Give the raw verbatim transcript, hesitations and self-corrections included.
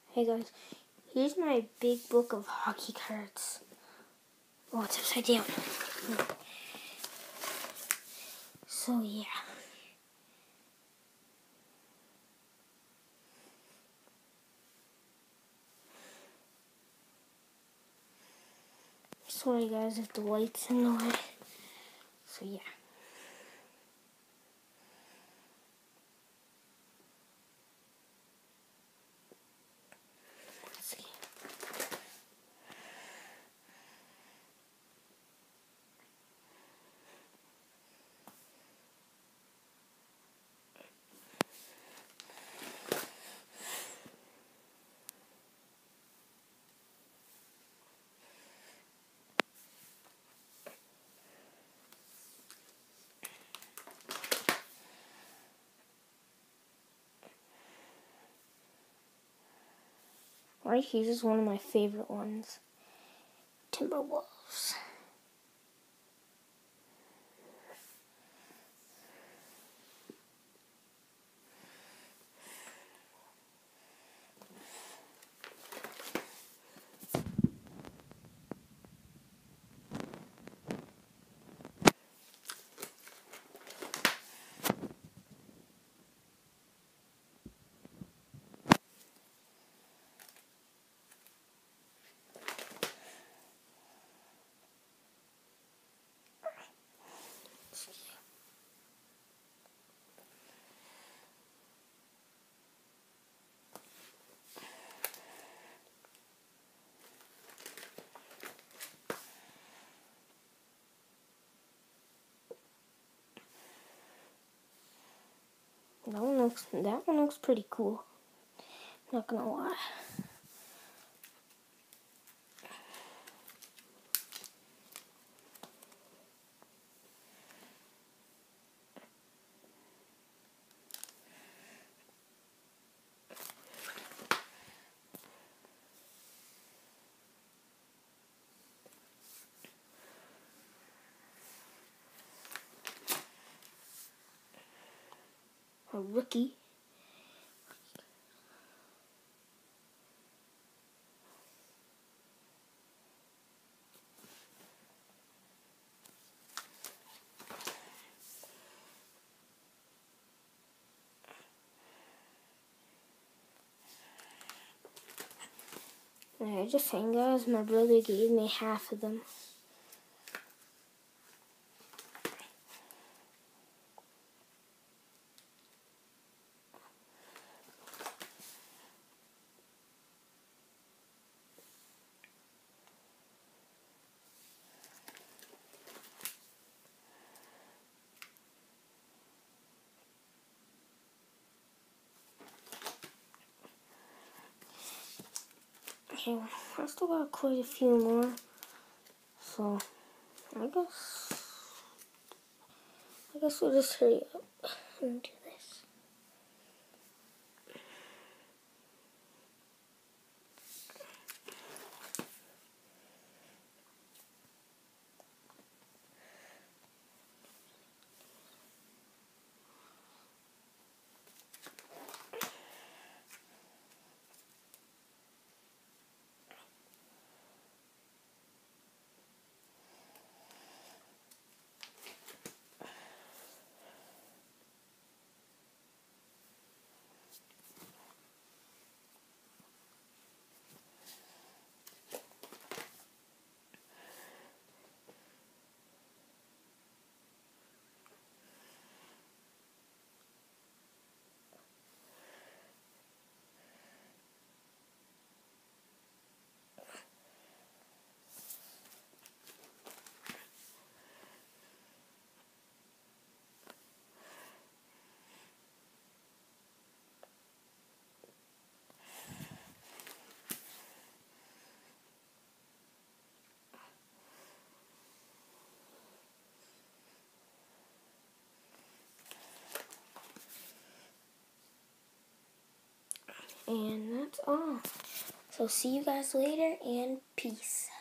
Hey guys, here's my big book of hockey cards. Oh, it's upside down. So yeah. Sorry guys if the light's in the way. So yeah. Let's see. Right here is one of my favorite ones. Timberwolves. That one looks that one looks pretty cool. Not gonna lie. A rookie. Alright, just saying guys, my brother gave me half of them. Okay, I still got quite a few more, so I guess I guess we'll just hurry up and do this. And that's all. So see you guys later and peace.